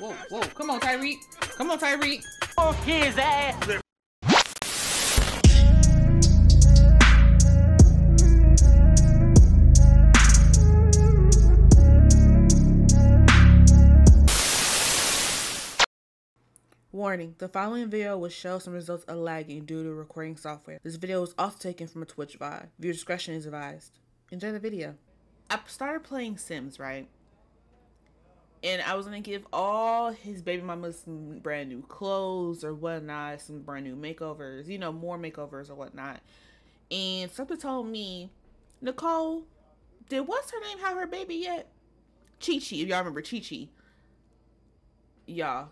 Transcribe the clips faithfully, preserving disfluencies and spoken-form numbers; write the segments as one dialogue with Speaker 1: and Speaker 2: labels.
Speaker 1: whoa, whoa. Come on, Tyreek. Come on, Tyreek.
Speaker 2: Off his ass.
Speaker 1: Warning, the following video will show some results of lagging due to recording software. This video was also taken from a Twitch V O D. Viewer discretion is advised. Enjoy the video. I started playing Sims, right? And I was going to give all his baby mamas some brand new clothes or whatnot, some brand new makeovers, you know, more makeovers or whatnot. And something told me, Nicole, did what's her name have her baby yet? Chi Chi, if y'all remember Chi Chi. Y'all.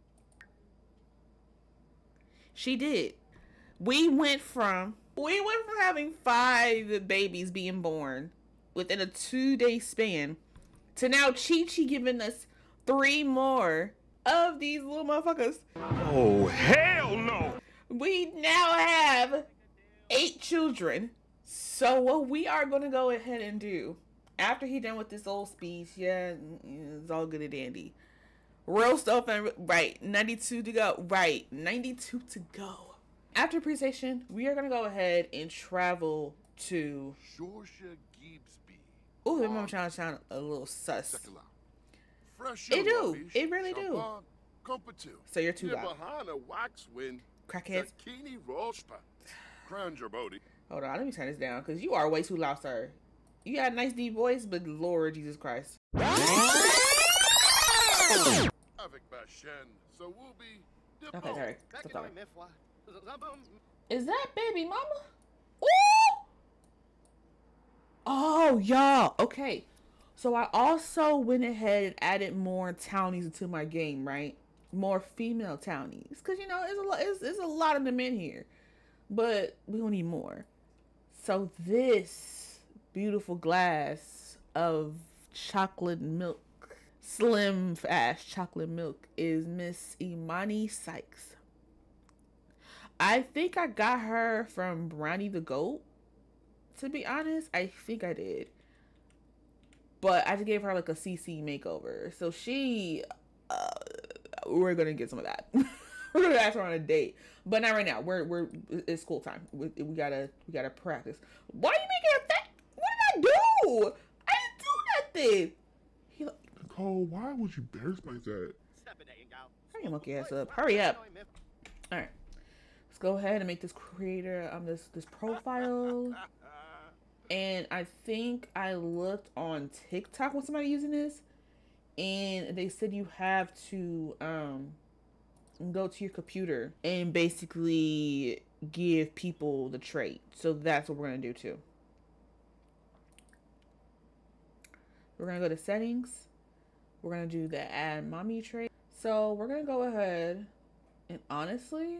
Speaker 1: She did. We went from, we went from having five babies being born within a two day span to now Chi Chi giving us three more of these little motherfuckers.
Speaker 3: Oh, hell no!
Speaker 1: We now have eight children. So what we are going to go ahead and do, after he done with this old speech, yeah, it's all good and dandy. Real stuff and right, ninety-two to go. Right, ninety-two to go. After pre-station, we are going to go ahead and travel to
Speaker 3: Georgia Gibbsby.
Speaker 1: Oh, that mom trying to sound a little sus. It do. It really do. So you're too loud. Crackheads. Hold on, let me turn this down because you are way too loud, sir. You got a nice deep voice, but Lord Jesus Christ. Okay, sorry. Stop talking. Is that baby mama? Ooh! Oh, y'all. Okay. So I also went ahead and added more townies into my game, right? More female townies. Because, you know, it's a, lot, it's, it's a lot of them in here. But we don't need more. So this beautiful glass of chocolate milk, slim fast chocolate milk, is Miss Imani Sykes. I think I got her from Brownie the Goat. To be honest, I think I did. But I just gave her like a C C makeover. So she, uh, we're going to get some of that. We're going to ask her on a date. But not right now. We're, we're, it's school time. We, we gotta, we gotta practice. Why are you making a fat? What did I do? I didn't do nothing. He like,
Speaker 3: Nicole, why would you embarrass like that?
Speaker 1: hurry your monkey ass up. Hurry up. All right. Let's go ahead and make this creator, um, this, this profile. And I think I looked on TikTok when somebody using this, and they said you have to um go to your computer and basically give people the trait. So that's what we're gonna do too. We're gonna go to settings. We're gonna do the add mommy trait. So we're gonna go ahead and honestly,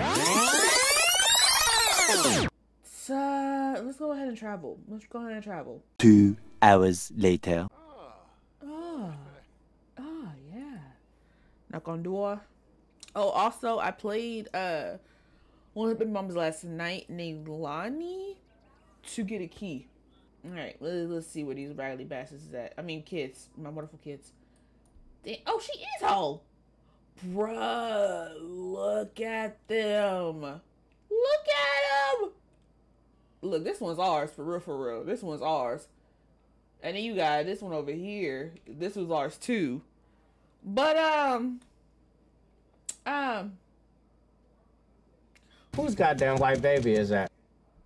Speaker 1: so let's go ahead and travel. Let's go ahead and travel.
Speaker 2: Two hours later.
Speaker 1: Oh, oh yeah. Knock on door. Oh, also I played uh one of the moms last night named Lonnie to get a key. All right, let's, let's see where these raggedy bastards is at. I mean, kids, my wonderful kids. They, oh, she is whole. Bruh, look at them. Look at them. Look, this one's ours, for real, for real. This one's ours. And then you got this one over here. This was ours too. But, um... Um...
Speaker 4: Whose goddamn white baby is that?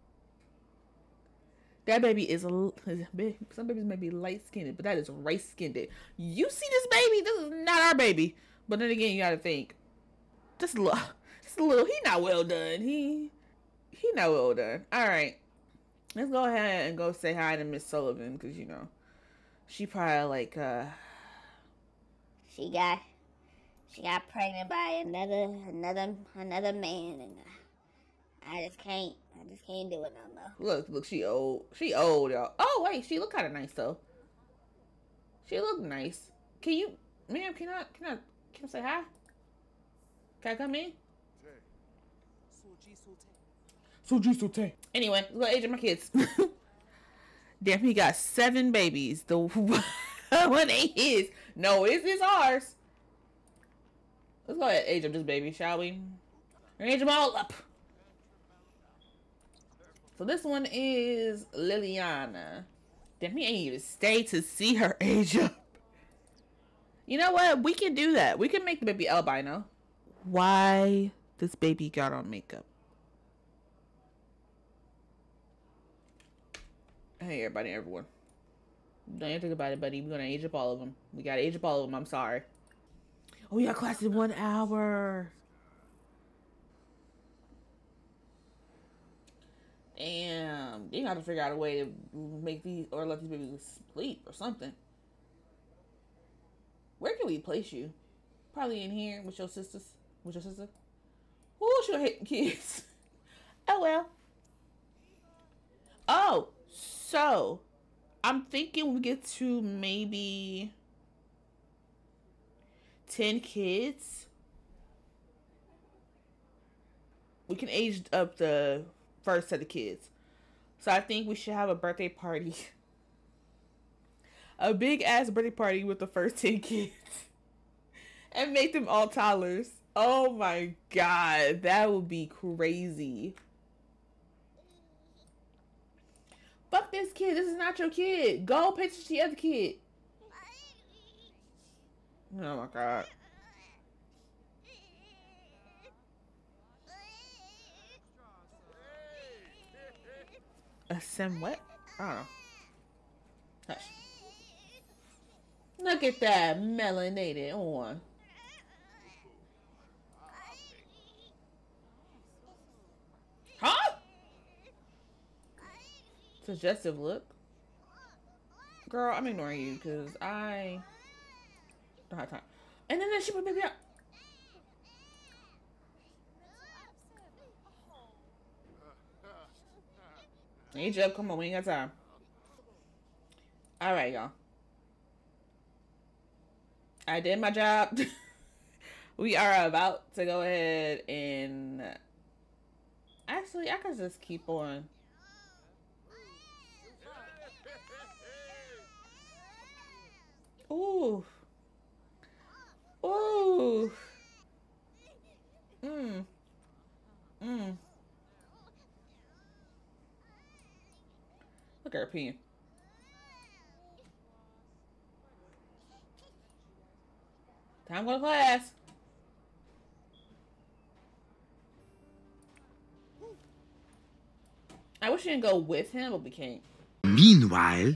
Speaker 1: That baby is a... Some babies may be light-skinned, but that is race-skinned. You see this baby? This is not our baby. But then again, you gotta think. Just a little... Just a little... He not well done. He... He not well done. Alright. Let's go ahead and go say hi to Miss Sullivan, because, you know, she probably, like, uh...
Speaker 5: She got, she got pregnant by another, another, another man, and I just can't, I just can't do it no more.
Speaker 1: Look, look, she old. She old, y'all. Oh, wait, she look kind of nice, though. She look nice. Can you, ma'am, can I, can I, can I say hi? Can I come in? Suji Sute. Anyway, let's go age of my kids. Damn, he got seven babies. The one ain't his. No, it's, it's ours. Let's go ahead and age up this baby, shall we? Age them all up. So this one is Liliana. Damn, we ain't even stay to see her age up. You know what? We can do that. We can make the baby albino. Why this baby got on makeup? Hey, everybody, everyone. Don't even think about it, buddy. We're gonna age up all of them. We gotta age up all of them. I'm sorry. Oh, we got class in one hour. Damn. They gotta figure out a way to make these or let these babies sleep or something. Where can we place you? Probably in here with your sisters. With your sister. Who should hate kids? Oh well. Oh, so I'm thinking we get to maybe ten kids. We can age up the first set of kids. So I think we should have a birthday party. A big ass birthday party with the first ten kids. And make them all toddlers. Oh my god, that would be crazy. Fuck this kid, this is not your kid. Go pay attention to the other kid. Oh my god. A sim what? I don't know. Hush. Look at that melanated on. Huh? Suggestive look. Girl, I'm ignoring you because I don't have time. And then she put baby up. Age up, come on, we ain't got time. Alright, y'all. I did my job. We are about to go ahead and actually I could just keep on. Ooh. Ooh. Mmm. Mmm. Look at her peeing. Time to go to class. I wish we didn't go with him, but we can't.
Speaker 2: Meanwhile,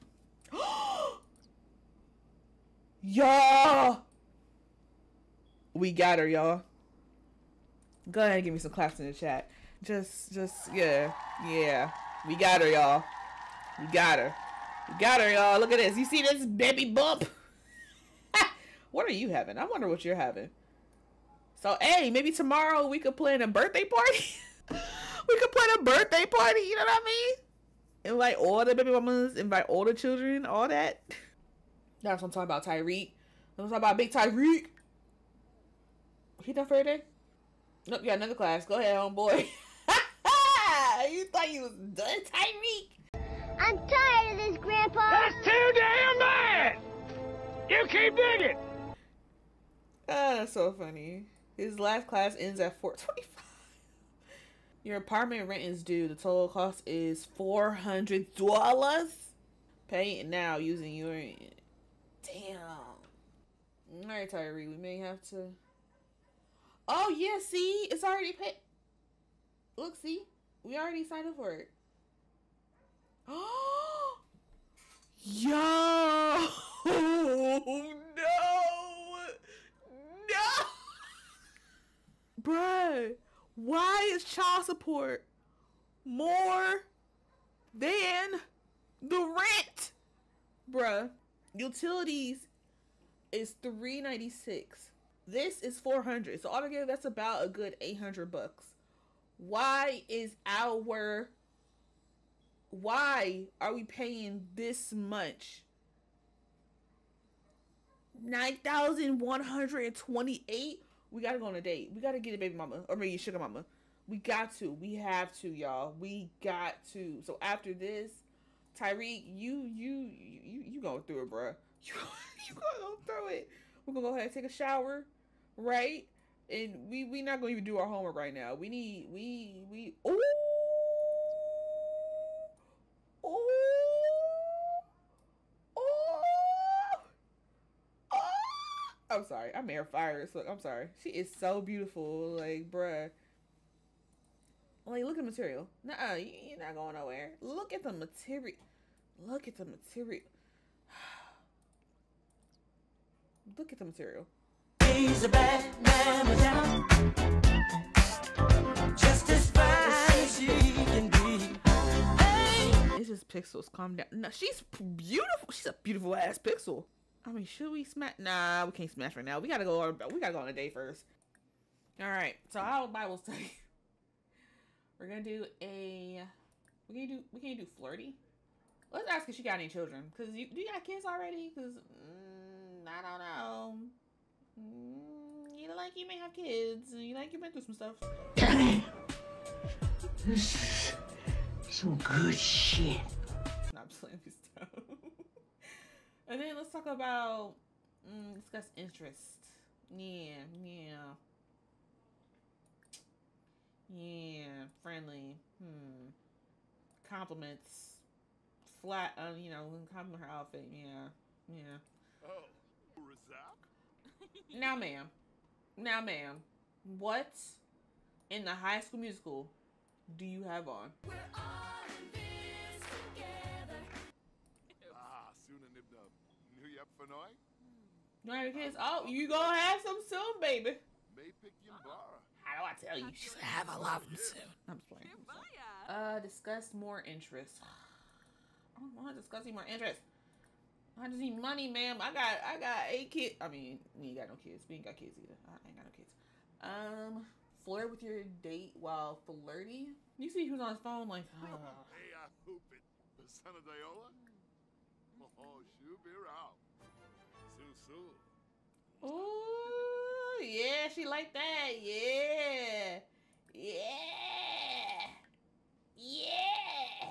Speaker 1: y'all, we got her, y'all. Go ahead and give me some claps in the chat. Just, just, yeah, yeah. We got her, y'all. We got her. We got her, y'all. Look at this. You see this baby bump? What are you having? I wonder what you're having. So, hey, maybe tomorrow we could plan a birthday party. We could plan a birthday party. You know what I mean? Invite all the baby mamas. Invite all the children. All that. That's what I'm talking about, Tyreek. I'm talking about big Tyreek. He done for a day? Nope, you got another class. Go ahead, homeboy. You thought you was done, Tyreek?
Speaker 5: I'm tired of this, Grandpa.
Speaker 3: That's too damn bad! You keep digging!
Speaker 1: Ah, that's so funny. His last class ends at four twenty-five. Your apartment rent is due. The total cost is four hundred dollars. Pay it now using your... Damn. Alright, Tyree, we may have to... Oh, yeah, see? It's already paid. Look, see? We already signed up for it. Oh! Yo! No! No! Bruh, why is child support more than the rent? Bruh, utilities is three ninety-six. This is four hundred. So altogether, that's about a good eight hundred bucks. Why is our... Why are we paying this much? nine thousand one hundred twenty-eight. We gotta go on a date. We gotta get a baby mama. Or maybe sugar mama. We got to. We have to, y'all. We got to. So after this, Tyreek, you, you, you, you going through it, bruh. You, you gonna go through it. We're gonna go ahead and take a shower. right? And we we not gonna even do our homework right now. We need we we oh oh oh oh. I'm sorry, I'm air fire. So I'm sorry. She is so beautiful, like bruh. Like look at the material. Nuh-uh, you, you're not going nowhere. Look at the material. Look at the material. Look at the material.
Speaker 2: He's a bad man, Madonna. Just as fine as she can be. Hey.
Speaker 1: It's just Pixels. Calm down. No, she's beautiful. She's a beautiful ass Pixel. I mean, should we smash? Nah, we can't smash right now. We gotta go. On, we gotta go on a date first. All right. So our Bible study. We're gonna do a. We can do. We can do flirty. Let's ask if she got any children. Cause you do you got kids already? Cause mm, I don't know. Mm, you like you may have kids. You like you've been through some stuff.
Speaker 2: This is some good shit.
Speaker 1: Not playing this stuff. And then let's talk about mm, discuss interest. Yeah, yeah, yeah. Friendly. Hmm. Compliments. Flat. Um, you know, compliment her outfit. Yeah, yeah.
Speaker 3: Oh, Razak?
Speaker 1: Now, ma'am. Now, ma'am. What in the High School Musical do you have on?
Speaker 3: Ah, soon and nib nub. New yep for noi?
Speaker 1: You have kids? Oh, you gonna have some soon, baby.
Speaker 3: May pick Yimbara.
Speaker 1: How do I tell you? She said, have a lot of them soon. I'm just playing. Uh, discuss more interest. I don't want to discuss any more interest. I just need money, ma'am. I got, I got eight kids. I mean, we ain't got no kids. We ain't got kids either. I ain't got no kids. Um, flirt with your date while flirty. You see who's on his phone? Like, oh.
Speaker 3: Hey, I hoop it. The son of Diola? Oh, shoot, be out. Sue, Sue.
Speaker 1: Ooh, yeah, she like that. Yeah, yeah, yeah.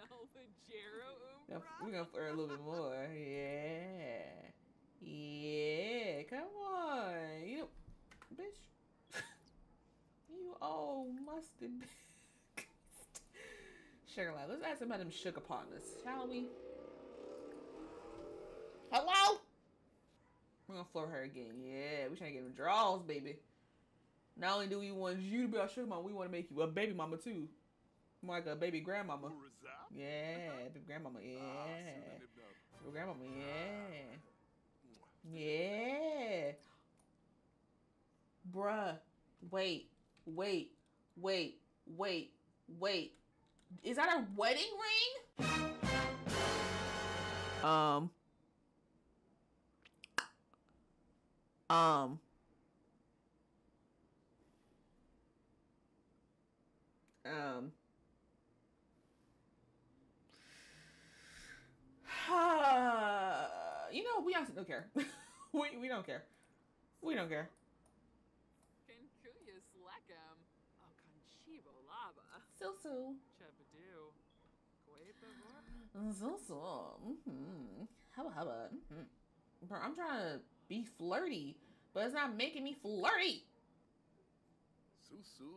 Speaker 1: Yeah, we're gonna flirt a little bit more. Yeah. Yeah. Come on. You know, bitch. You old musty bitch. Sugar Lab. Let's ask about them sugar partners, shall we? Hello? We're gonna flirt her again. Yeah, we trying to get them draws, baby. Not only do we want you to be our sugar mama, we want to make you a baby mama too. More like a baby grandmama. Yeah, baby grandmama, yeah. Baby grandmama, yeah. Yeah. Bruh, wait, wait, wait, wait, wait. Is that a wedding ring? Um. Um. Um. You know, we honestly don't care. we we don't care. We don't care. So so. So so. Mm-hmm. Hubba hubba. Mm-hmm. Bro, I'm trying to be flirty, but it's not making me flirty.
Speaker 3: Sue, Sue.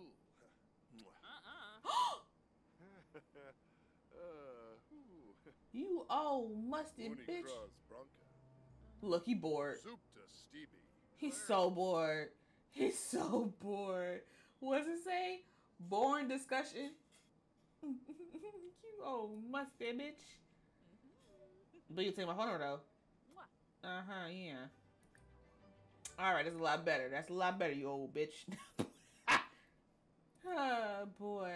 Speaker 1: You old musty bitch. Look, he bored. He's so bored. He's so bored. What's it say? Boring discussion. You old musty bitch. But you take my phone number though. Uh huh. Yeah. All right, that's a lot better. That's a lot better, you old bitch. Oh boy.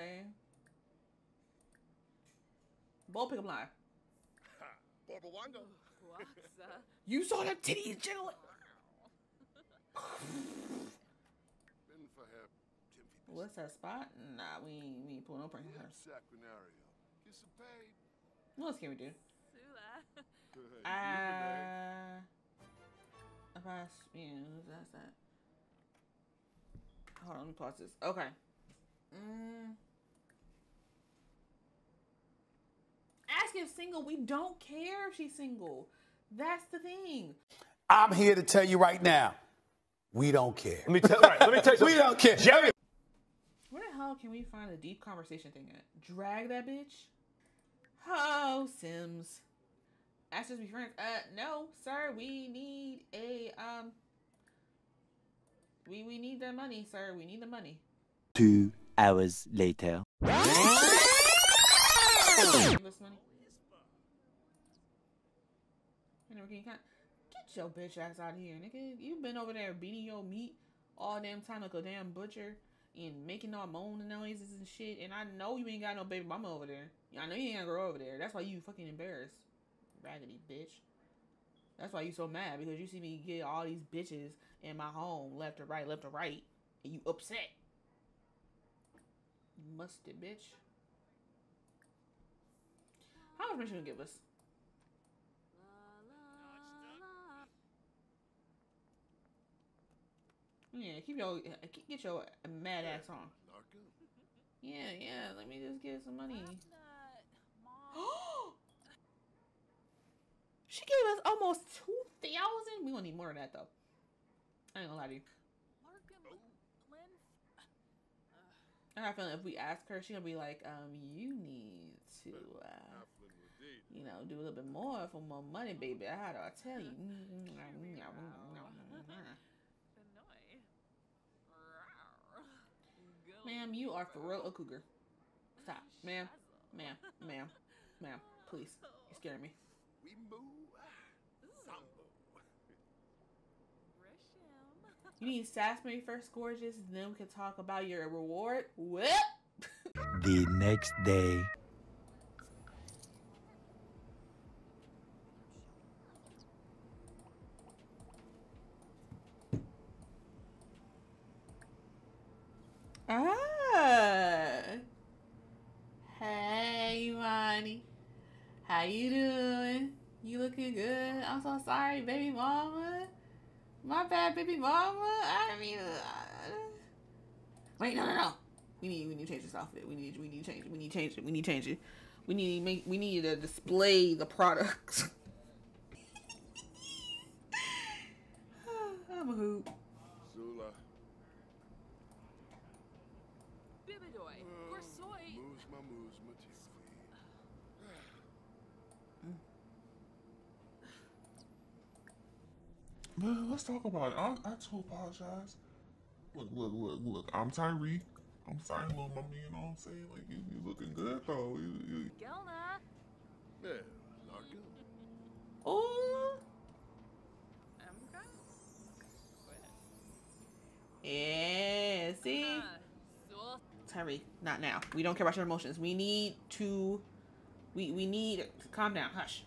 Speaker 1: Ball pick up line. You saw them titties jiggling. What's that spot? Nah, we ain't, we ain't pulling no prank on her. What else can we do? Uh, if I, you know, that's that. Hold on, let me pause this. Okay. Mm. Ask if single. We don't care if she's single. That's the thing.
Speaker 6: I'm here to tell you right now, We don't care.
Speaker 7: Let me tell. Right, let me tell you something.
Speaker 6: We don't care.
Speaker 7: Jerry.
Speaker 1: Where the hell can we find a deep conversation thing at? Drag that bitch? Oh, Sims. Ask us to be friends. Uh, no, sir. We need a, um... We, we need the money, sir. We need the money.
Speaker 8: Two hours later.
Speaker 1: Give us money. Anyway, can you kind get your bitch ass out of here, nigga. You've been over there beating your meat all damn time like a damn butcher and making all moaning noises and shit. And I know you ain't got no baby mama over there. I know you ain't gonna grow over there. That's why you fucking embarrassed. Raggedy bitch. That's why you so mad, because you see me get all these bitches in my home, left to right, left to right, and you upset. Musty bitch. How much money you gonna give us? Yeah, keep your get your mad ass on. Yeah, yeah. Let me just get some money. She gave us almost two thousand. We gonna need more than that though. I ain't gonna lie to you. I got a feeling if we ask her, she gonna be like, um, you need to, uh, you know, do a little bit more for more money, baby. How do I tell you? Ma'am, you are for real a cougar. Stop. Ma'am, ma'am, ma'am, ma'am, please. You're scaring me. You need Sasbury first, gorgeous, then we can talk about your reward. Whip!
Speaker 8: The next day.
Speaker 1: Ah! Hey, Imani. How you doing? You looking good? I'm so sorry, baby mama. My bad, baby mama. I mean, uh, wait, no, no, no. We need, we need to change this outfit. We need, we need to change it. We need to change it. We need to change it. We need to make, we need to display the products. I'm a hoop.
Speaker 3: Zula.
Speaker 9: Bibidoy. Gorsoy.
Speaker 3: Muzma, muzma,
Speaker 10: Man, let's talk about it. I, I too apologize. Look, look, look, look. I'm Tyreek. I'm sorry, little mommy. You know what I'm saying? Like, you, you looking good, though. You, you...
Speaker 9: Gelna.
Speaker 3: Yeah, Larkin.
Speaker 1: Oh.
Speaker 9: Amka.
Speaker 1: Yeah, see? Tyreek, not now. We don't care about your emotions. We need to... We, we need... To calm down. Hush.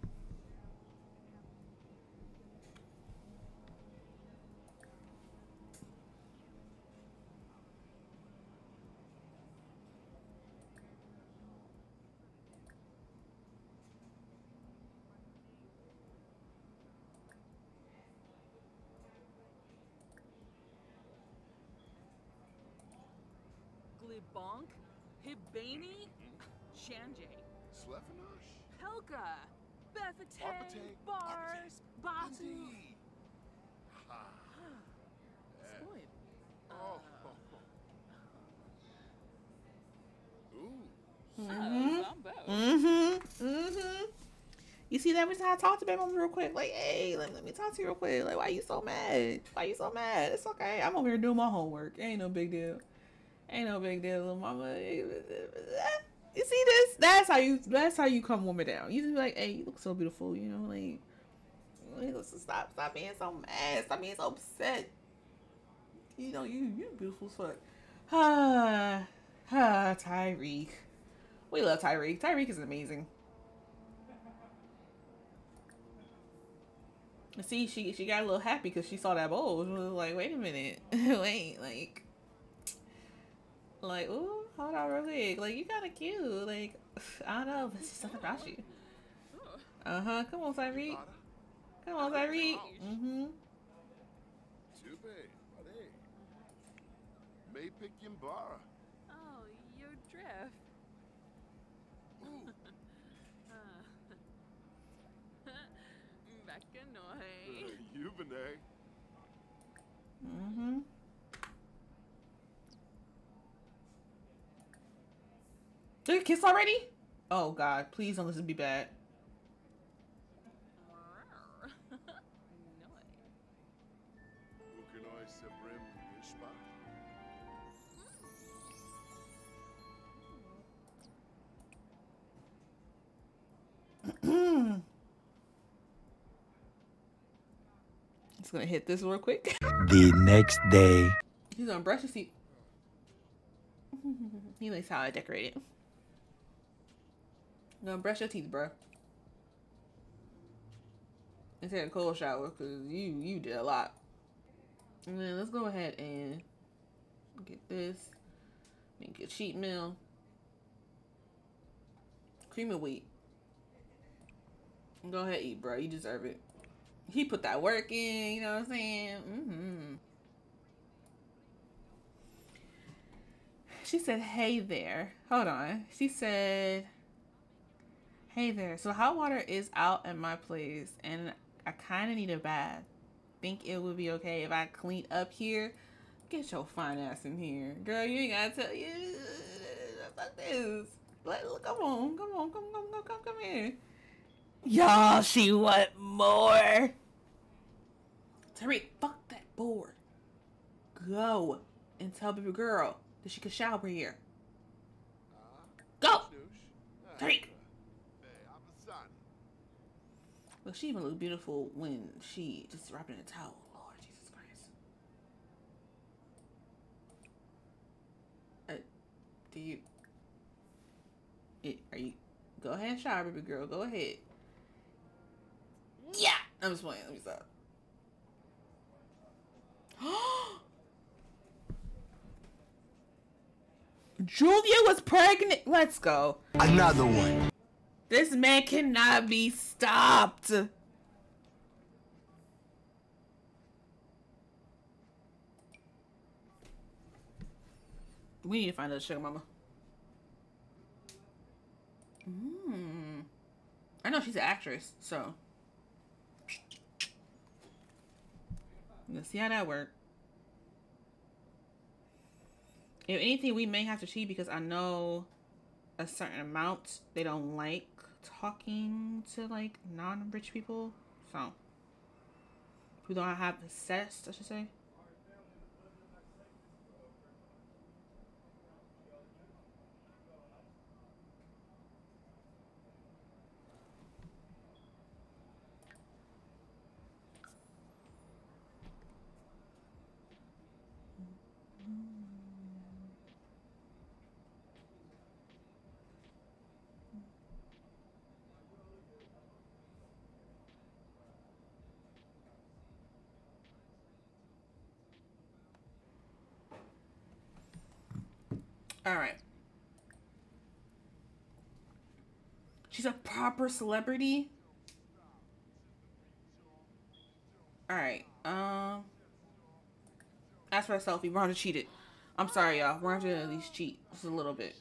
Speaker 9: Glibonk. Hibani. Shanje.
Speaker 3: Slefanosh.
Speaker 9: Pelka. Bethate.
Speaker 3: Barpate.
Speaker 9: Bars. Batu.
Speaker 3: Indeed. Ha.
Speaker 9: Spoiled.
Speaker 3: Oh. Ooh.
Speaker 1: Mm-hmm. Mm-hmm. Mm-hmm. You see that? Every time I talk to baby mama real quick, like, hey, let, let me talk to you real quick. Like, why you so mad? Why you so mad? It's okay. I'm over here doing my homework. Ain't no big deal. Ain't no big deal, little mama. You see this? That's how you. That's how you calm woman down. You just be like, hey, you look so beautiful. You know, like, listen, stop, stop being so mad. Stop being so upset. You know, you you beautiful as fuck. Ah, ah, Tyreek. We love Tyreek. Tyreek is amazing. See, she she got a little happy because she saw that bowl. She was like, wait a minute, wait, like, like, ooh, hold on real quick. Like, you kind of cute. Like, I don't know, but it's something about you. Uh huh. Come on, Tyreek. Come on, Tyreek. Mm-hmm.
Speaker 3: Tube, buddy. May pick him bar.
Speaker 9: Oh, your drift. Back annoy.
Speaker 3: Jubene.
Speaker 1: Mm-hmm. Did you kiss already? Oh God, please don't listen to be bad.
Speaker 3: Hoe kan I sebrim ishba?
Speaker 1: Just gonna hit this real quick.
Speaker 8: The next day.
Speaker 1: He's gonna brush his teeth. He likes how I decorate it. Gonna brush your teeth, bro. And take a cold shower, cause you you did a lot. And then let's go ahead and get this. Make a cheat meal. Cream of wheat. Go ahead, eat, bro. You deserve it. He put that work in. You know what I'm saying? Mm-hmm. She said, "Hey there." Hold on. She said, "Hey there. So hot water is out at my place, and I kind of need a bath. Think it would be okay if I clean up here? Get your fine ass in here, girl. You ain't gotta tell you. Fuck this. Like, come on, come on, come, come, come, come, come here. Y'all, she want more. Tariq, fuck that board. Go and tell baby girl that she could shower here. Go, Tariq. Look, she even looked beautiful when she just wrapped in a towel. Lord Jesus Christ. Uh, do you? It, are you? Go ahead and shower, baby girl. Go ahead. Yeah. I'm just playing. Let me stop. Julia was pregnant. Let's go.
Speaker 2: Another one.
Speaker 1: This man cannot be stopped. We need to find a sugar mama. Mm. I know she's an actress, so let's see how that works. If anything, we may have to cheat because I know a certain amount they don't like talking to like non-rich people. So we don't have assessed, I should say. All right. She's a proper celebrity. All right. Um. As for a selfie, we're gonna cheat it. I'm sorry, y'all. We're gonna have to at least cheat just a little bit.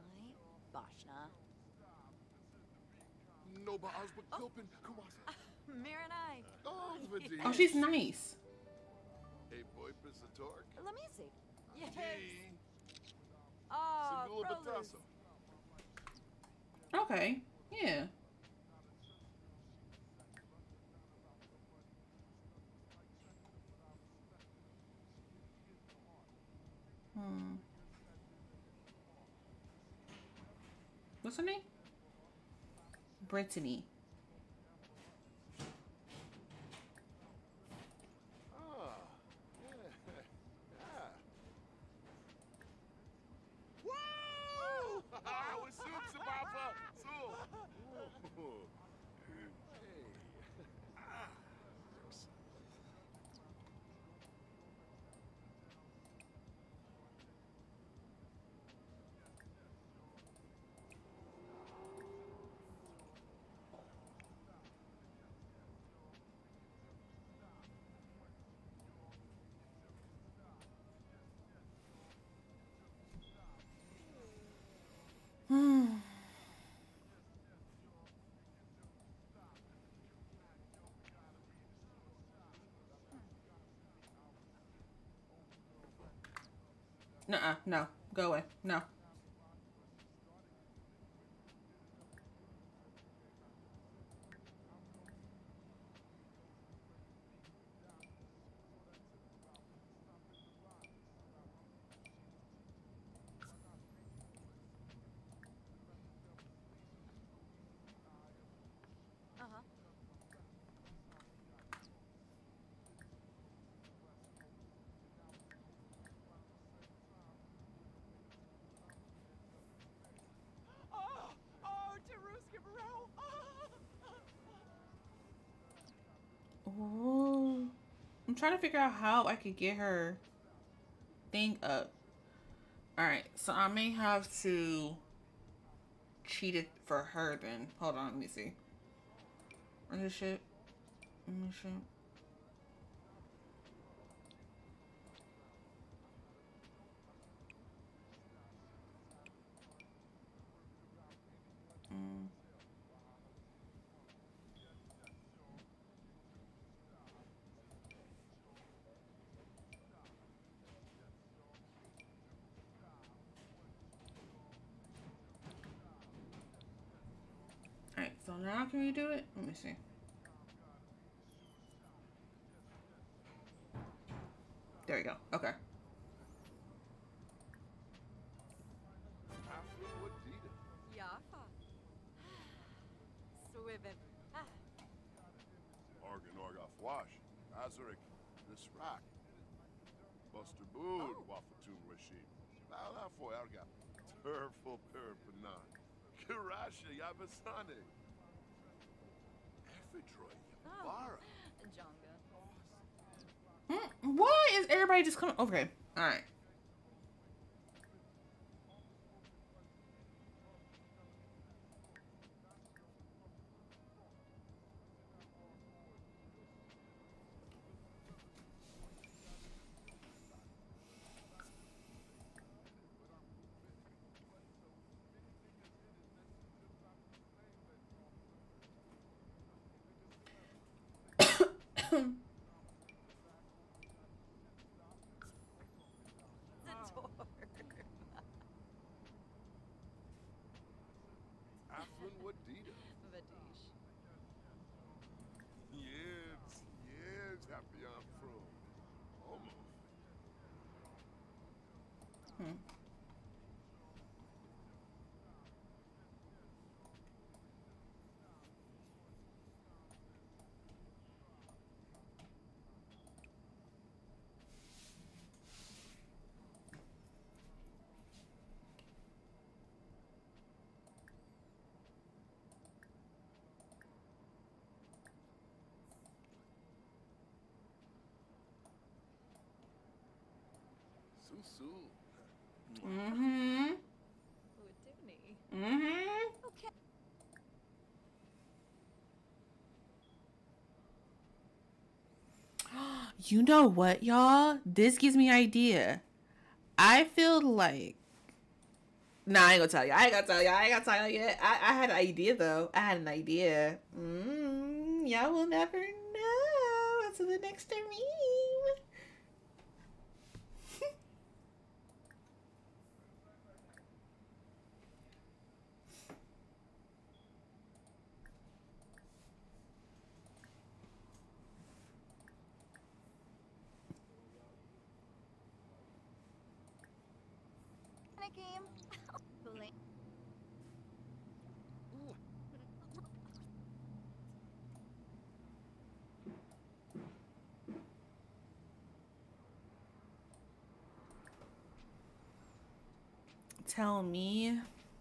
Speaker 3: No, but I was but Kilpin. Come on.
Speaker 9: Miranai.
Speaker 3: Oh,
Speaker 1: Oh, she's nice.
Speaker 3: Hey, boy, Pisatork.
Speaker 9: Let me see. Yes.
Speaker 3: Hey.
Speaker 9: Oh,
Speaker 3: Singula
Speaker 9: Brothers.
Speaker 3: Batasso.
Speaker 1: Okay. Yeah. Hmm. What's her name? Brittany.
Speaker 3: Ah. Yeah. Yeah. Woo! I was soup, Sabapa. Soup. Hey. Ah.
Speaker 1: Nuh-uh. No. Go away. No.
Speaker 9: Uh-huh. Oh, oh, Jerusalem, bro.
Speaker 1: Oh. I'm trying to figure out how I could get her thing up. Alright, so I may have to cheat it for her then. Hold on, let me see. Where's this shit? Let me see. Mm. Alright, so now can we do it? Let me see. There we go. Okay.
Speaker 9: Jaffa. Swibib. Ah.
Speaker 3: Organ Orga Fwash, Azarik, Nisrak, Buster Bood, Wafatun Rashid, Bala for Erga, Turful Perpanan, Kirasha Yabasane, Ephidroy, Yabara.
Speaker 9: Jonga.
Speaker 1: Mm, why is everybody just coming? Okay. Alright.
Speaker 3: Aflin Wadida.
Speaker 9: Vadish.
Speaker 3: Years, years happy I'm from. Almost.
Speaker 1: Hmm.
Speaker 3: Susu.
Speaker 1: Mm-hmm.
Speaker 9: Udini.
Speaker 1: Mm-hmm.
Speaker 9: Okay.
Speaker 1: You know what, y'all? This gives me idea. I feel like Nah, I ain't gonna tell you. I ain't gonna tell you. I ain't gonna tell you yet. I, I had an idea though. I had an idea. Mm, y'all will never know until the next stream.
Speaker 9: Game. Blink.
Speaker 1: Tell me.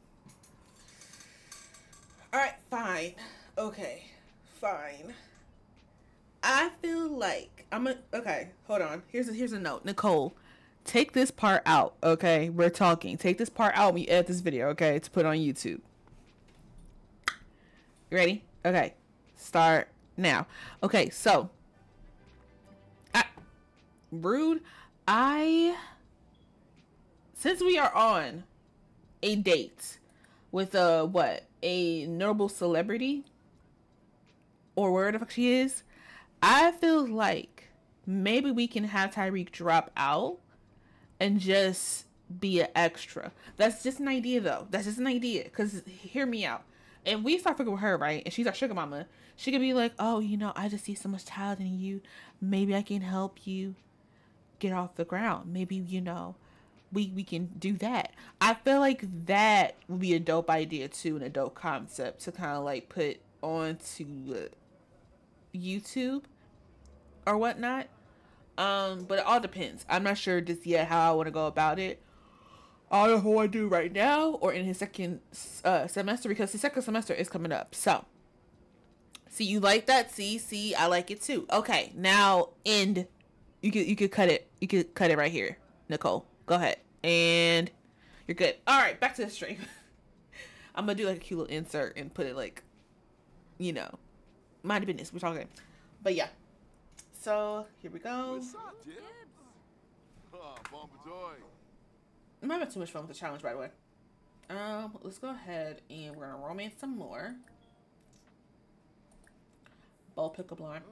Speaker 1: Alright, fine. Okay, fine. I feel like I'm a okay, hold on. Here's a here's a note. Nicole, take this part out, okay? We're talking. Take this part out when you edit this video, okay? To put on YouTube. You ready? Okay. Start now. Okay, so I rude. I since we are on a date with a what? A notable celebrity or where the fuck she is, I feel like maybe we can have Tyreek drop out and just be an extra. That's just an idea though. That's just an idea. Cause hear me out. And we start fucking with her, right? And she's our sugar mama. She could be like, oh, you know, I just see so much talent in you. Maybe I can help you get off the ground. Maybe, you know, we, we can do that. I feel like that would be a dope idea too, and a dope concept to kind of like put onto uh, YouTube or whatnot. Um, but it all depends. I'm not sure just yet how I want to go about it. I don't know what I do right now or in his second uh, semester, because his second semester is coming up. So, see, you like that? See, see, I like it too. Okay, now end. You could you could cut it. You could cut it right here, Nicole. Go ahead, and you're good. All right, back to the stream. I'm gonna do like a cute little insert and put it like, you know, mind the business. We're talking, but yeah. So here we go.
Speaker 3: What's up, Jib? Oh, Bombadoy.
Speaker 1: I'm having too much fun with the challenge, by the way. Um, let's go ahead and we're gonna romance some more. Bold pickup line.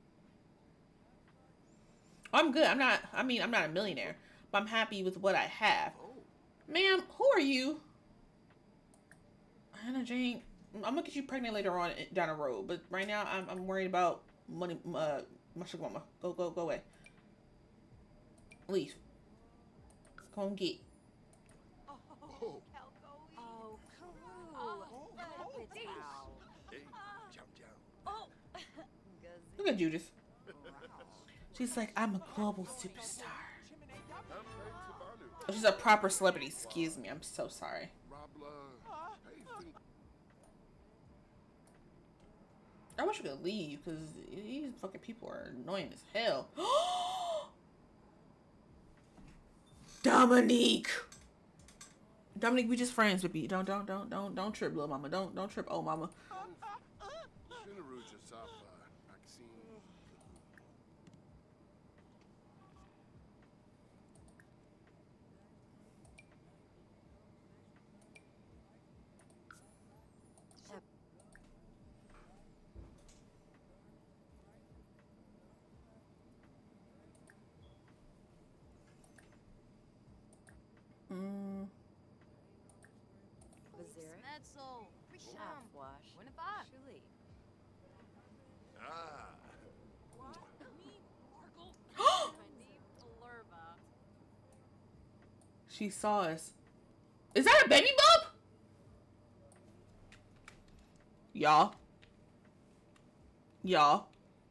Speaker 1: I'm good. I'm not. I mean, I'm not a millionaire, but I'm happy with what I have. Ma'am, who are you? Hannah Jane. I'm gonna get you pregnant later on down the road, but right now I'm I'm worried about money. Uh, my sugar mama. Go go go away. Leave. Go and get.
Speaker 3: Oh,
Speaker 9: Oh, cool.
Speaker 3: hey, jump down.
Speaker 9: Oh.
Speaker 1: Look at Judith. She's like, I'm a global superstar. Oh, she's a proper celebrity. Excuse me. I'm so sorry. I wish we could leave because these fucking people are annoying as hell. Dominique. Dominique, we just friends with you. Don't, don't, don't, don't, don't trip, little mama. Don't, don't trip, oh mama. Mm.
Speaker 9: Smetzel. Wash. Shuli.
Speaker 3: Ah.
Speaker 1: She saw us. Is that a baby bump? Y'all. Y'all.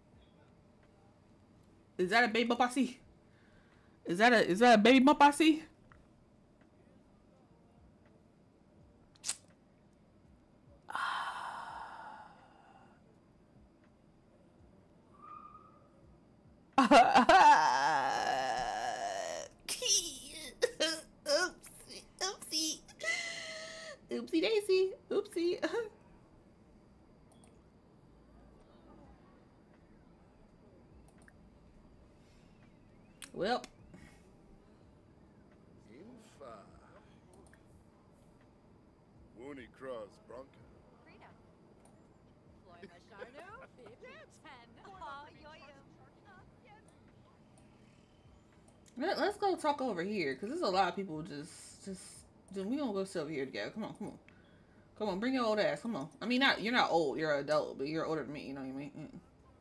Speaker 1: Is that a baby bump I see? Is that a is that a baby bump I see? Oopsie, oopsie, oopsie daisy, oopsie. Well,
Speaker 3: Infa. Woony Cross Bronca.
Speaker 9: Freedom. Floy Mashardo. Ten. Oh, yo
Speaker 1: let, let's go talk over here because there's a lot of people just just. Then we gonna go sit over here together. Come on, come on, come on. Bring your old ass. Come on. I mean, not you're not old. You're an adult, but you're older than me. You know what I mean? Mm.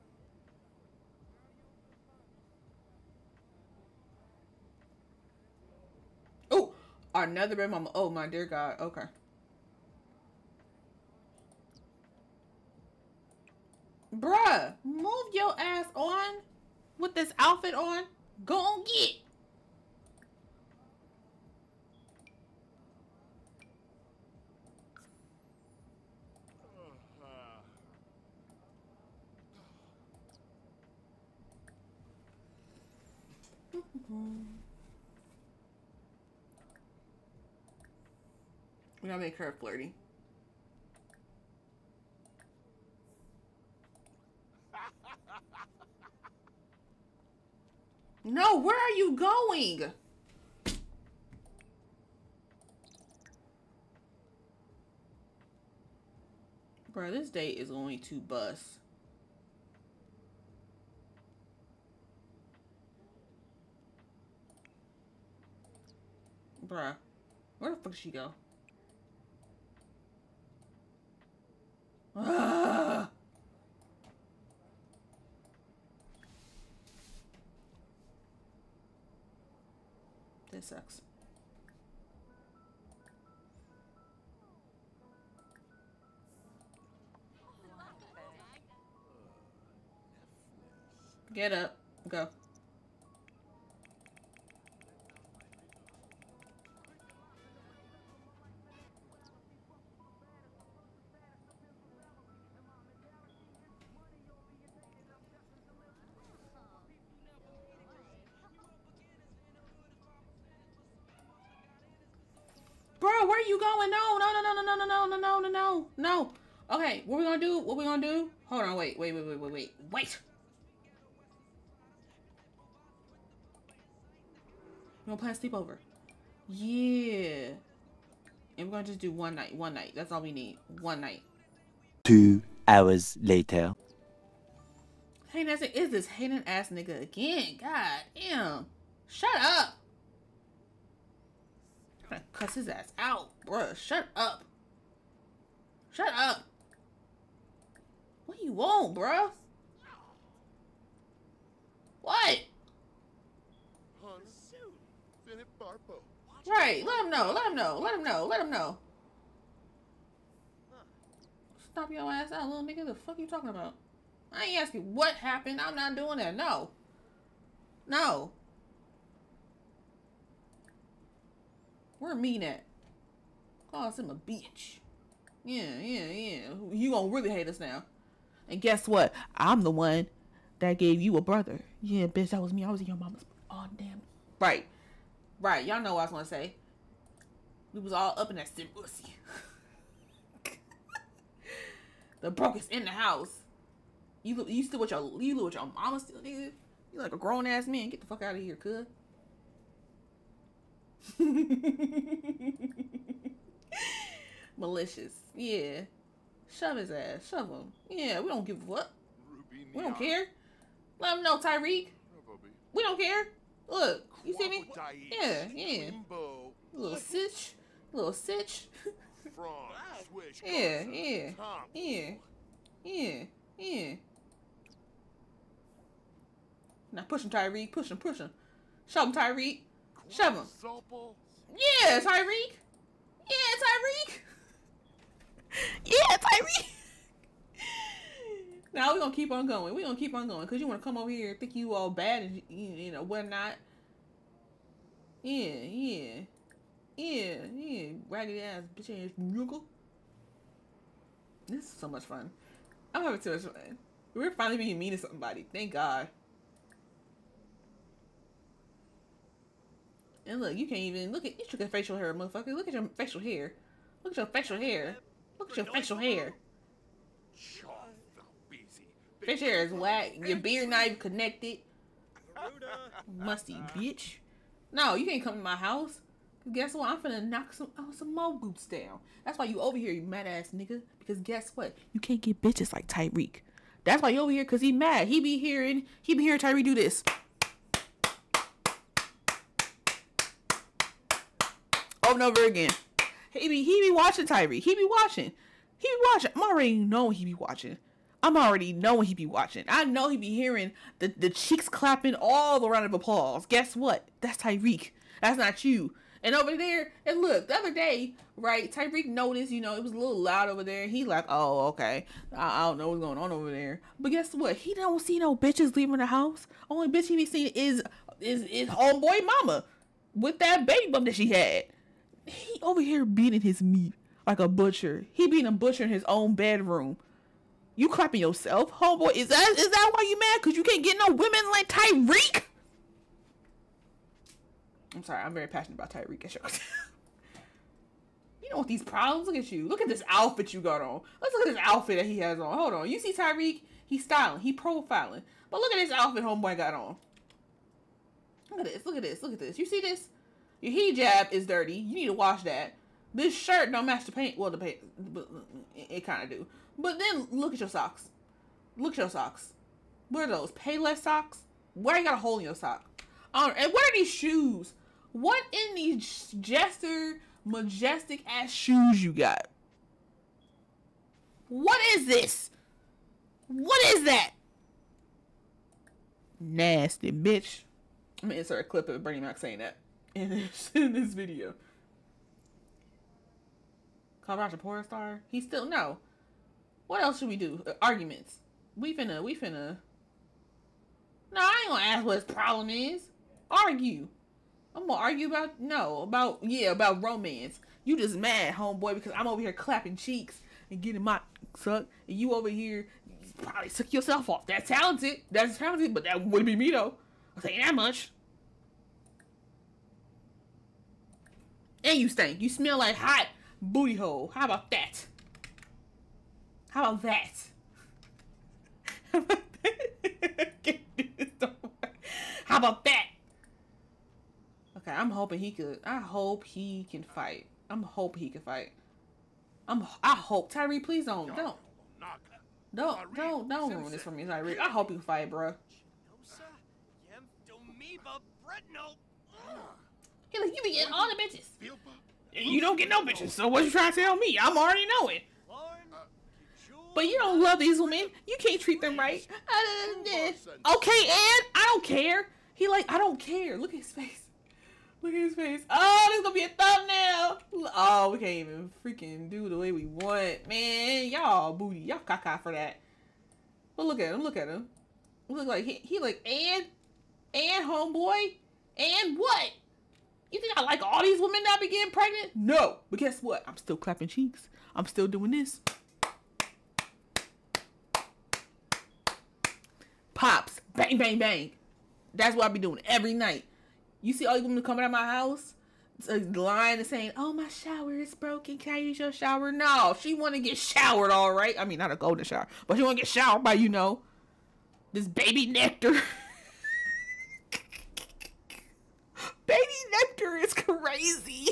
Speaker 1: Oh, another red mama. Oh my dear God. Okay. Bruh, move your ass on with this outfit on. Go on get. We gotta make her flirty. No, where are you going? Bro, this date is going to bust. Bruh. Where the fuck did she go? Ah! This sucks. Get up. Go. Bro, where are you going? No, no, no, no, no, no, no, no, no, no, no, no. Okay, what we gonna do? What we gonna do? Hold on, wait, wait, wait, wait, wait, wait, wait. We're gonna plan a sleepover. Yeah. And we're gonna just do one night, one night. That's all we need. One night.
Speaker 8: Two hours later.
Speaker 1: Hey, that's it. Is this hating ass nigga again? God damn. Shut up. I'm gonna cuss his ass out, bruh. Shut up. Shut up. What you want, bruh? What?
Speaker 3: Hun, Philip Barpo.
Speaker 1: Right. Let him know. Let him know. Let him know. Let him know. Stop your ass out, little nigga. The fuck you talking about? I ain't asking what happened. I'm not doing that. No. No. Where mean at? Calls him a bitch. Yeah, yeah, yeah. You gonna really hate us now. And guess what? I'm the one that gave you a brother. Yeah, bitch, that was me. I was in your mama's. Oh, damn. Right. Right. Y'all know what I was gonna say. We was all up in that sim pussy. The brokest in the house. You look, you still with your, you live with your mama still, nigga. You like a grown ass man. Get the fuck out of here, cuz. Malicious. Yeah. Shove his ass. Shove him. Yeah, we don't give a fuck. We don't care. Let him know, Tyreek. We don't care. Look, you see me? Yeah, yeah. Little sitch. Little sitch. Yeah, yeah. Yeah. Yeah. Yeah. Now push him, Tyreek. Push him, push him. Shove him, Tyreek. Shove him. Yeah, Tyreek. Yeah, Tyreek. Yeah, Tyreek. Now we're gonna keep on going. We're gonna keep on going. Cause you wanna come over here and think you all bad and you, you know whatnot. Yeah, yeah. Yeah, yeah. Raggedy ass bitch ass nigga. This is so much fun. I'm having too much fun. We're finally being mean to somebody. Thank God. And look, you can't even look at you took your facial hair, motherfucker. Look at your facial hair. Look at your facial hair. Look at your facial hair. Facial hair is whack. Your beard not even connected. Musty bitch. No, you can't come to my house. Guess what? I'm finna knock some oh, some more boots down. That's why you over here, you mad ass nigga. Because guess what? You can't get bitches like Tyreek. That's why you over here, cause he mad. He be hearing, he be hearing Tyreek do this. Over and over again. He be he be watching Tyreek. He be watching. He be watching. I'm already knowing he be watching. I'm already knowing he be watching. I know he be hearing the, the cheeks clapping, all the round of applause. Guess what? That's Tyreek. That's not you. And over there, and look, the other day, right, Tyreek noticed, you know, it was a little loud over there. He like, oh, okay. I, I don't know what's going on over there. But guess what? He don't see no bitches leaving the house. Only bitch he be seeing is, is, is homeboy mama with that baby bump that she had. He over here beating his meat like a butcher. He being a butcher in his own bedroom. You clapping yourself, homeboy? Is that is that why you mad? Cause you can't get no women like Tyreek? I'm sorry, I'm very passionate about Tyreek. You don't want these problems? Look at you. Look at this outfit you got on. Let's look at this outfit that he has on. Hold on. You see Tyreek? He's styling. He profiling. But look at this outfit homeboy got on. Look at this. Look at this. Look at this. You see this? Your hijab is dirty. You need to wash that. This shirt don't match the paint. Well, the paint, but it, it kind of do. But then look at your socks. Look at your socks. What are those? Payless socks? Why you got a hole in your sock? Um, and what are these shoes? What in these Jester majestic ass shoes you got? What is this? What is that? Nasty bitch. I'm gonna insert a clip of Bernie Mac saying that in this, in this video. Colorado porn star? He still no. What else should we do? Uh, arguments. We finna, we finna. No, I ain't gonna ask what his problem is. Argue. I'm gonna argue about, no, about, yeah, about romance. You just mad, homeboy, because I'm over here clapping cheeks and getting my sucked. And you over here probably suck yourself off. That's talented. That's talented, but that wouldn't be me, though. I'll say that much. And you stink. You smell like hot booty hole. How about that? How about that? How about that? How about that? Okay, I'm hoping he could. I hope he can fight. I'm hoping he can fight. I'm. I hope Tyree, please don't, don't, don't, don't, don't ruin this for me, Tyree. I hope you can fight, bro. He like, you be getting all the bitches, and you don't get no bitches. So what you trying to tell me? I'm already knowing. But you don't love these women. You can't treat them right. Okay, and I don't care. He like, I don't care. Look at his face. Look at his face. Oh, this is gonna be a thumbnail. Oh, we can't even freaking do the way we want. Man, y'all booty. Y'all caca for that. But look at him. Look at him. Look like he, he like, and, and homeboy, and what? You think I like all these women that be getting pregnant? No. But guess what? I'm still clapping cheeks. I'm still doing this. Pops. Bang, bang, bang. That's what I be doing every night. You see all these women coming out of my house, uh, lying and saying, oh, my shower is broken. Can I use your shower? No, she want to get showered, all right. I mean, not a golden shower, but she want to get showered by, you know, this baby nectar. Baby nectar is crazy.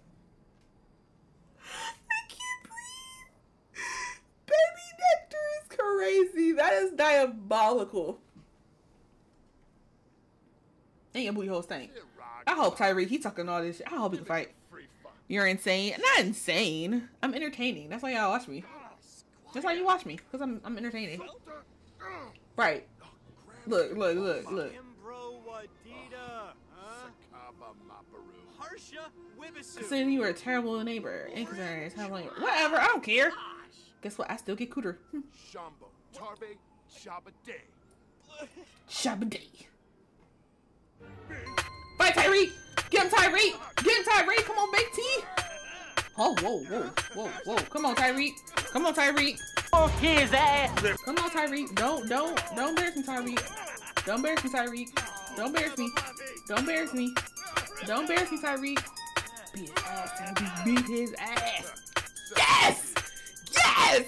Speaker 1: I can't breathe. Baby nectar is crazy. That is diabolical. And your booty hole stink. I hope Tyreek, he talking all this shit. I hope he can fight. You're insane. Not insane. I'm entertaining. That's why y'all watch me. That's why you watch me. Because I'm I'm entertaining. Right. Look, look, look, look. Saying you were a terrible neighbor. Inconsiderate. Whatever. I don't care. Guess what? I still get cooter. Hm. Shabba-day. Fight Tyreek! Get him Tyreek! Get him Tyreek! Come on, Big T! Oh, whoa, whoa, whoa, whoa. Come on, Tyreek. Come on, Tyreek. Oh, his ass. Come on, Tyreek. Don't, don't, don't embarrass me, Tyreek. Don't embarrass me, Tyreek. Don't embarrass me. Don't embarrass me. Don't embarrass me, Tyreek. Beat his ass, Tyreek. Beat his ass. Yes! Yes!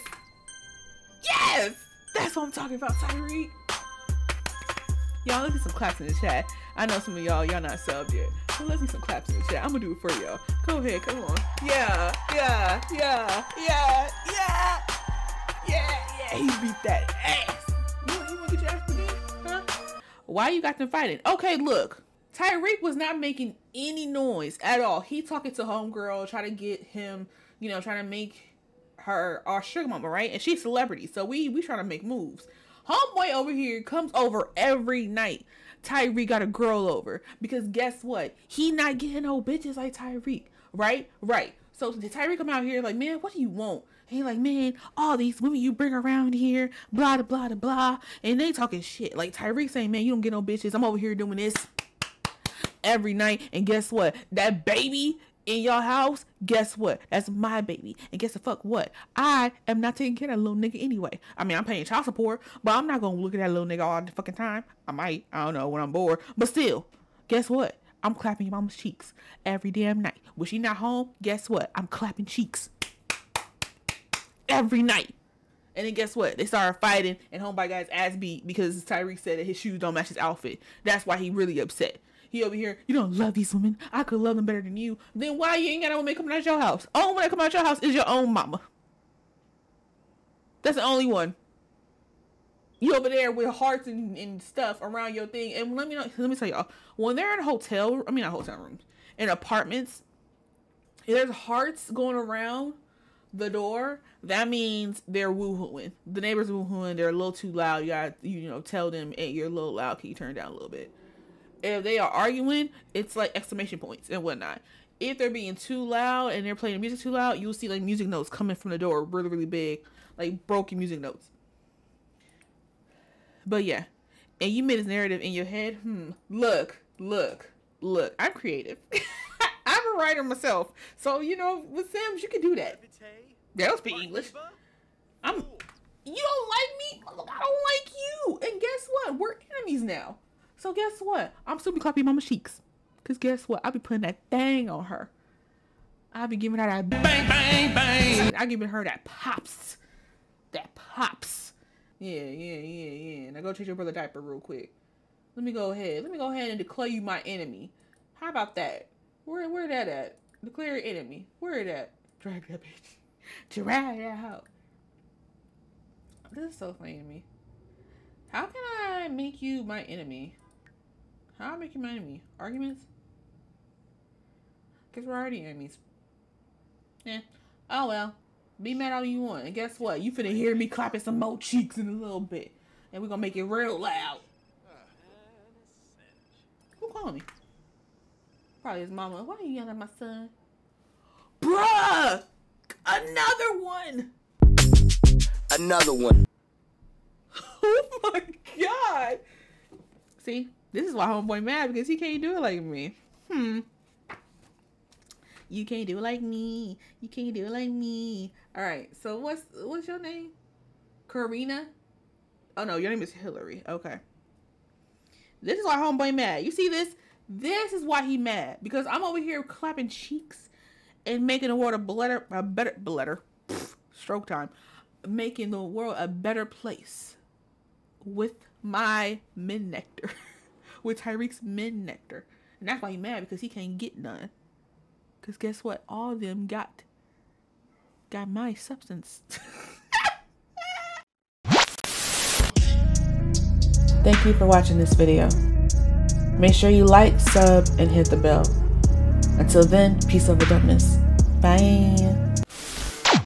Speaker 1: Yes! That's what I'm talking about, Tyreek. Y'all, let's get some claps in the chat. I know some of y'all, y'all not subbed yet. So let's get some claps in the chat. I'm gonna do it for y'all. Go ahead, come on. Yeah, yeah, yeah, yeah, yeah, yeah, yeah. He beat that ass. You, you wanna get your ass beat? Huh? Why you got them fighting? Okay, look. Tyreek was not making any noise at all. He talking to homegirl, trying to get him, you know, trying to make her our sugar mama, right? And she's celebrity, so we we trying to make moves. Homeboy over here comes over every night. Tyreek got a girl over because guess what? He not getting no bitches like Tyreek, right? Right. So Tyreek come out here like, man, what do you want? And he like, man, all these women you bring around here, blah, blah, blah, blah. And they talking shit. Like Tyreek saying, man, you don't get no bitches. I'm over here doing this every night. And guess what? That baby in your house, guess what? That's my baby. And guess the fuck what? I am not taking care of that little nigga anyway. I mean, I'm paying child support, but I'm not gonna look at that little nigga all the fucking time. I might. I don't know, when I'm bored. But still, guess what? I'm clapping your mama's cheeks every damn night. When she not home, guess what? I'm clapping cheeks every night. And then guess what? They started fighting and homeboy got his ass beat because Tyreek said that his shoes don't match his outfit. That's why he really upset. He over here, you don't love these women. I could love them better than you. Then why you ain't got no woman coming out your house? Only one that come out your house is your own mama. That's the only one. You over there with hearts and, and stuff around your thing. And let me know, let me tell y'all, when they're in a hotel, I mean not hotel rooms, in apartments, if there's hearts going around the door, that means they're woohooing. The neighbors woohooing. They're a little too loud. You gotta, you know, tell them, hey, you're a little loud. Can you turn it down a little bit? If they are arguing, it's like exclamation points and whatnot. If they're being too loud and they're playing music too loud, you'll see like music notes coming from the door really, really big, like broken music notes. But yeah, and you made this narrative in your head. Hmm. Look, look, look. I'm creative. I'm a writer myself, so you know with Sims you can do that. They don't speak English. I'm. You don't like me. Look, I don't like you. And guess what? We're enemies now. So guess what? I'm still be clapping mama cheeks. Cause guess what? I'll be putting that thing on her. I'll be giving her that bang, bang, bang. I'll giving her that pops. That pops. Yeah, yeah, yeah, yeah. Now go change your brother diaper real quick. Let me go ahead. Let me go ahead and declare you my enemy. How about that? Where where that at? Declare your enemy. Where it at? Drag that bitch. Drag that out. This is so funny to me. How can I make you my enemy? How do I make you my enemy? Arguments? Because we're already enemies. Yeah. Oh well. Be mad all you want. And guess what? You finna hear me clapping some more cheeks in a little bit. And we're gonna make it real loud. Who calling me? Probably his mama. Why are you yelling at my son? Bruh! Another one!
Speaker 2: Another one.
Speaker 1: Oh my god! See? This is why homeboy mad, because he can't do it like me. Hmm. You can't do it like me. You can't do it like me. Alright, so what's what's your name? Karina? Oh no, your name is Hillary. Okay. This is why homeboy mad. You see this? This is why he mad. Because I'm over here clapping cheeks and making the world a better, a better, better, stroke time. Making the world a better place with my men nectar. With Tyreek's men nectar. And that's why he mad, because he can't get none. Because guess what? All of them got, got my substance. Thank you for watching this video. Make sure you like, sub, and hit the bell. Until then, peace over darkness. Bye.